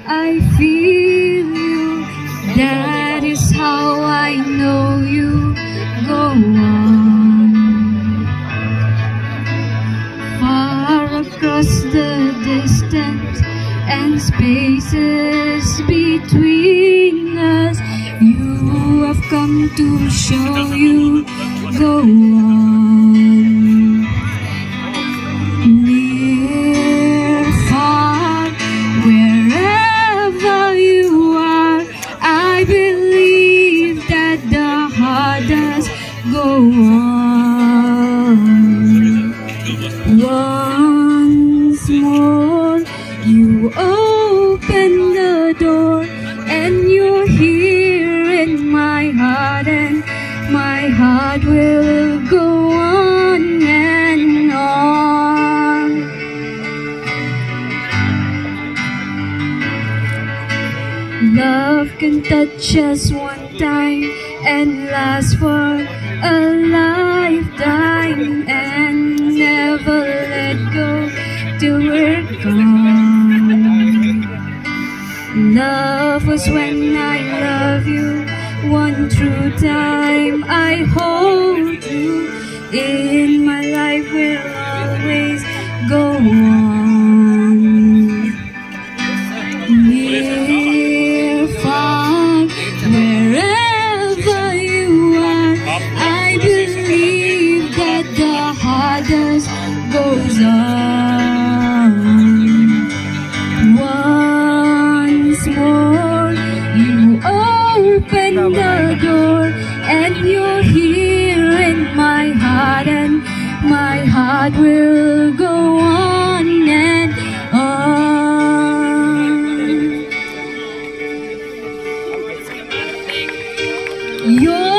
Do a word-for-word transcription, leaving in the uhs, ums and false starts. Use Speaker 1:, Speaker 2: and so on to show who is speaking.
Speaker 1: I feel you. That is how I know you. Go on. Far across the distance and spaces between us, you have come to show you. Go on. Near, far, wherever you are, I believe that the heart does go on. Once more, you open the door, and you're here in my heart, and my heart will go on and on. Love can touch us one time and last for a lifetime, and never let go till we're gone. Love was when I love you, one true time I hold you. In my life will always go on. Near, far, wherever you are, I believe that the heart does goes on. Once more, you open the door, and you're here in my heart, and my heart will go on and on. You're